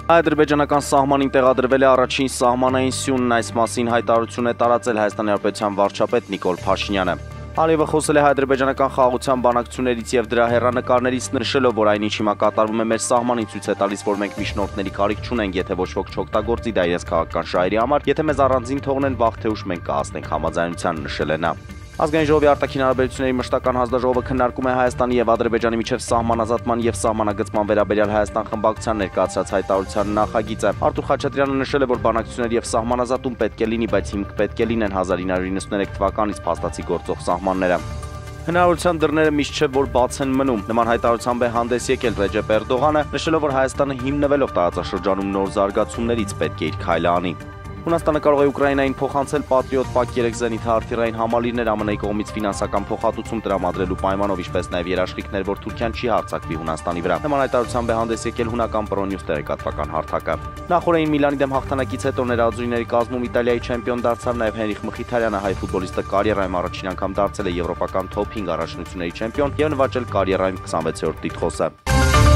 Ադրբեջանական սահմանին տեղադրվել է առաջին սահմանային սյունն, այս մասին հայտարարություն է տարածել Հայաստանի Հանրապետության վարչապետ Նիկոլ Փաշինյանը։ Ալիևը խոսել է հայ-ադրբեջանական խաղաղության բանակցություններից եւ դրա հեռանկարներից, նշելով, որ այն ինչ հիմա կատարվում է մեր սահմանին ցույց է տալիս, որ մենք միջնորդների կարիք չունենք, եթե ոչ ոք չօգտագործի դա իրենց քաղաքական շահերի համար, եթե մեզ առանձին թողնեն, վաղ թե ուշ մենք կհասնենք համաձայնության, նշել է նա։ Ազգային ժողովի արտաքին հարաբերությունների մշտական հանձնաժողովը քննարկում է Հայաստանի եւ Ադրբեջանի միջև սահմանազատման եւ սահմանագծման վերաբերյալ Հայաստան խմբակցության ներկայացրած հայտարարության նախագիծը։ Արթուր Խաչատրյանը նշել է, որ բանակցություններ եւ սահմանազատում պետք է լինի, բայց հիմք պետք է լինեն 1993 թվականից փաստացի գործող սահմանները։ Հնարավորության դռները միշտ չէ, որ բաց են մնում։ Նման հայտարարությամբ է հանդես եկել Ռեջեփ Էրդողանը, նշելով, որ Հայաստանը հիմնվելով տարածաշրջանում նոր զարգացումներից պետք է իր քայլը անի։ Հունաստանը կարող է Ուկրաինային փոխանցել Patriot Pak-3 զենիթահրթիռային համալիրներ ԱՄՆ-ի կողմից ֆինանսական փոխհատուցում տրամադրելու պայմանով, ինչպես նաև երաշխիքներ, որ Թուրքիան չի հարձակվի Հունաստանի վրա։ Նման հայտարարությամբ է հանդես եկել հունական Pronews տեղեկատվական հարթակը։ Նախորդին Միլանի դեմ հաղթանակից հետո ներազույների կազմում Իտալիայի չեմպիոն դարձավ նաև Հենրիխ Մխիթարյանը, հայ ֆուտբոլիստը կարիերայում առաջին անգամ դարձել է եվրոպական թոփ 5 առաջնությունների չեմպիոն եւ նվաճել կարիերայում 26-րդ տիտղոսը։